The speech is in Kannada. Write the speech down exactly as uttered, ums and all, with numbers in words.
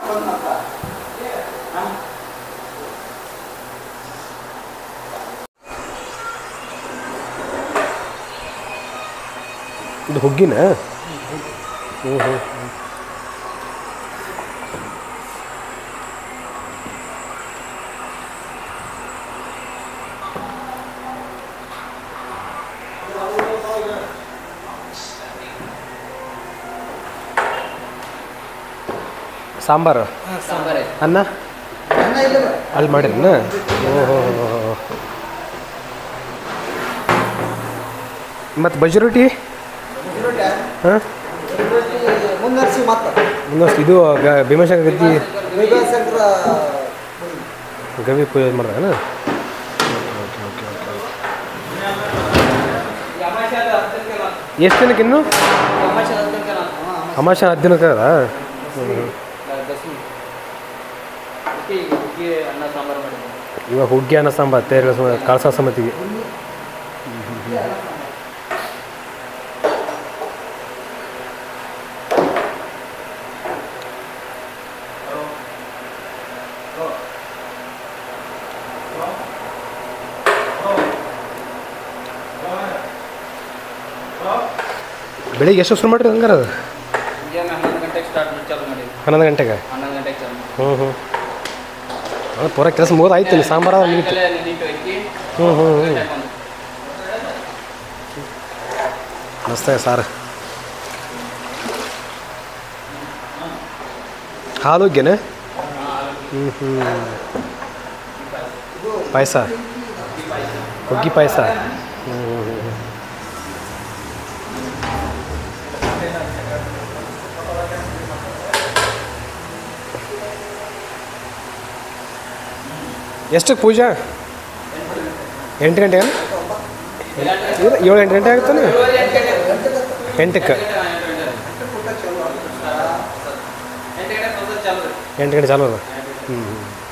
ಇದು ಹುಗ್ಗಿನ? ಹ್ಞೂ ಹ್ಞೂ ಸಾಂಬಾರು ಅನ್ನ ಅಲ್ಲಿ ಮಾಡಿರನ? ಓಹೋ ಮತ್ತು ಬಜ್ಜಿ ರೊಟ್ಟಿ? ಹಾಂ ಮುಂದರ್ಸಿ ಇದು ಭೀಮಶಂಕರ ಗದ್ದಿ ಗವಿ ಪೂಜೆ ಮಾಡ್ದಾನ? ಓಕೆ ಓಕೆ ಓಕೆ ಎಷ್ಟು ದಿನಕ್ಕೆ ಇನ್ನು? ಅಮಾವಾಸ್ಯೆ ಹತ್ತು ದಿನಕ್ಕೆ ಅದ? ಇವಾಗ ಹುಗ್ಗಿ ಅನ್ನ ಸಾಂಬಾರು ತೇರ ಕಳಸ ಸಮಿತಿಗೆ. ಬೆಳಿಗ್ಗೆ ಎಷ್ಟು ಶುರು ಮಾಡಿರಿ ಹಂಗಾರ? ಅದು ಹನ್ನೊಂದು ಗಂಟೆಗೆ. ಹ್ಞೂ ಹ್ಞೂ ಅದು ಪೂರ ಕೆಲಸ ಮುಗಿದು ಆಯ್ತು. ಸಾಂಬಾರು ಮುಗಿತು. ಹ್ಞೂ ಹ್ಞೂ ಹ್ಞೂ ಮಸ್ತ ಸಾರು. ಹಾಲು ಹುಗ್ಗೆನೆ? ಹ್ಞೂ ಹ್ಞೂ ಪಾಯಸ, ಹುಗ್ಗಿ ಪಾಯಸ. ಹ್ಞೂ ಹ್ಞೂ ಹ್ಞೂ ಎಷ್ಟಕ್ಕೆ ಪೂಜಾ? ಎಂಟು ಗಂಟೆಗೆ? ಇಲ್ಲ ಏಳು ಎಂಟು ಗಂಟೆ ಆಗುತ್ತಾನೆ. ಎಂಟಕ್ಕೆ ಎಂಟು ಗಂಟೆ ಚಾಲು ಅದ. ಹ್ಞೂ ಹ್ಞೂ